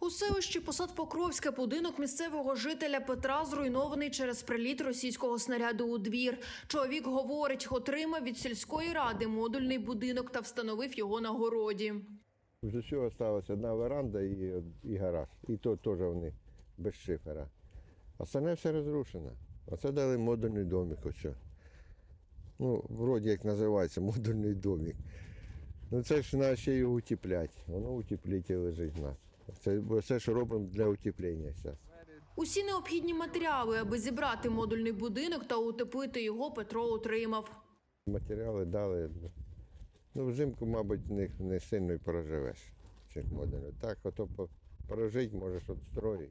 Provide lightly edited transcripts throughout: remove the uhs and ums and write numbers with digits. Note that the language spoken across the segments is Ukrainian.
У селищі Посад-Покровське будинок місцевого жителя Петра зруйнований через приліт російського снаряду у двір. Чоловік говорить, отримав від сільської ради модульний будинок та встановив його на городі. З усього залишилася одна веранда і гараж. І то теж вони без шифера. Остальне все розрушено. Оце дали модульний домик. Ось. Ну, вроді як називається, модульний домик. Ну це ж треба ще його утепляти. Воно утеплитель лежить в нас. Це все, що робимо для утеплення зараз. Усі необхідні матеріали, аби зібрати модульний будинок та утеплити його, Петро отримав. Матеріали дали. Ну, взимку, мабуть, не сильно і проживеш цих модулів. Так, ото прожити можеш відстроїти.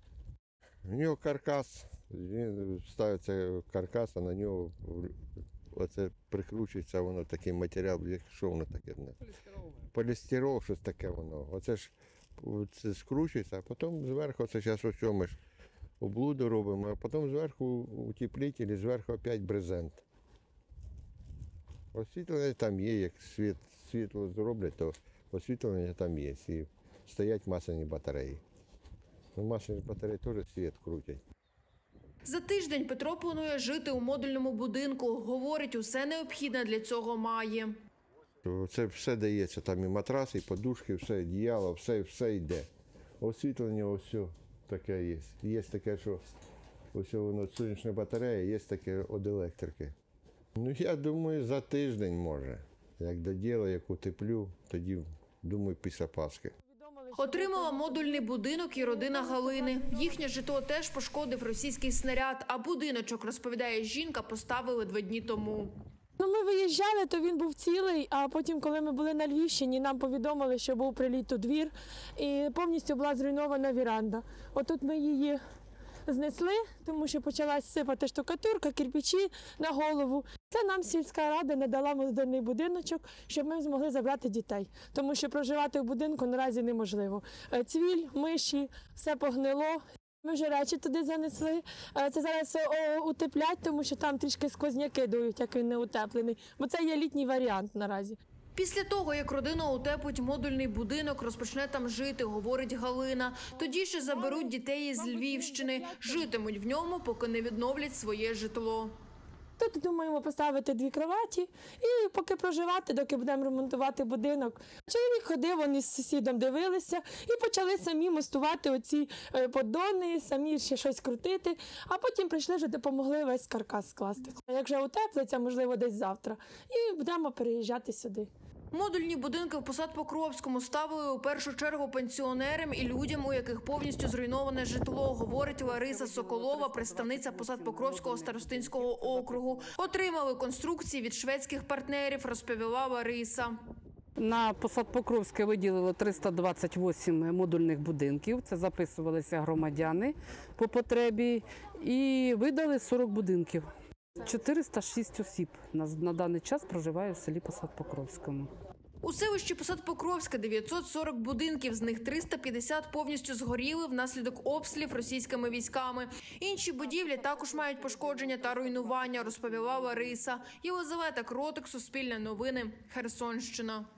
У нього каркас, він ставиться каркас, а на нього оце прикручується, воно такий матеріал, що воно таке? Полістирол, щось таке воно. Оце ж це скручується, а потім зверху, це зараз ось ми ж облуду робимо, а потім зверху утеплитель і зверху опять брезент. Освітлення там є, як світло зроблять, то освітлення там є. І стоять масляні батареї. Ну, масляні батареї теж світ крутять. За тиждень Петро планує жити у модульному будинку. Говорить, усе необхідне для цього має. Це все дається, там і матрас, і подушки, все, одіяло, все йде. Освітлення ось таке є. Є таке, що ось воно сонячна батарея, є таке від електрики. Ну, я думаю, за тиждень може. Як доділаю, як утеплю, тоді, думаю, після Пасхи. Отримала модульний будинок і родина Галини. Їхнє житло теж пошкодив російський снаряд, а будиночок, розповідає жінка, поставили 2 дні тому. Ну, ми виїжджали, то він був цілий, а потім, коли ми були на Львівщині, нам повідомили, що був приліт у двір і повністю була зруйнована віранда. Отут ми її знесли, тому що почалась сипати штукатурка, кирпичі на голову. Це нам сільська рада не дала модульний будиночок, щоб ми змогли забрати дітей, тому що проживати в будинку наразі неможливо. Цвіль, миші, все погнило. Ми вже речі туди занесли. Це зараз утеплять, тому що там трішки сквозняки дують, як він не утеплений, бо це є літній варіант наразі. Після того, як родина утеплить модульний будинок, розпочне там жити, говорить Галина. Тоді ще заберуть дітей із Львівщини. Житимуть в ньому, поки не відновлять своє житло. Тут думаємо поставити 2 кроваті і поки проживати, доки будемо ремонтувати будинок. Чоловік ходив, вони з сусідом дивилися і почали самі мостувати оці поддони, самі ще щось крутити, а потім прийшли, вже допомогли весь каркас скласти. Як вже утеплиться, можливо, десь завтра, і будемо переїжджати сюди. Модульні будинки в Посад-Покровському ставили у першу чергу пенсіонерам і людям, у яких повністю зруйноване житло, говорить Лариса Соколова, представниця Посад-Покровського старостинського округу. Отримали конструкції від шведських партнерів, розповіла Лариса. На Посад-Покровське виділили 328 модульних будинків, це записувалися громадяни по потребі, і видали 40 будинків. 406 осіб на даний час проживає в селі Посад-Покровському. У селищі Посад-Покровське 940 будинків, з них 350 повністю згоріли внаслідок обстрілів російськими військами. Інші будівлі також мають пошкодження та руйнування, розповіла Лариса. Єлизавета Кротик, Суспільне новини, Херсонщина.